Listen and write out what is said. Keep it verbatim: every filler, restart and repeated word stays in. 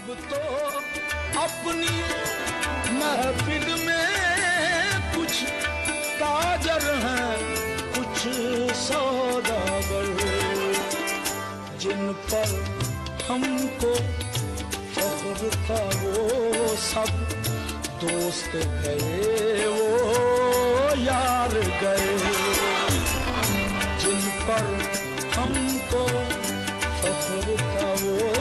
अब तो अपनी महफिल में कुछ ताजर हैं, कुछ सौदागर, जिन पर हमको फख्र था वो सब दोस्त गए, वो यार गए। जिन पर हमको फख्र था वो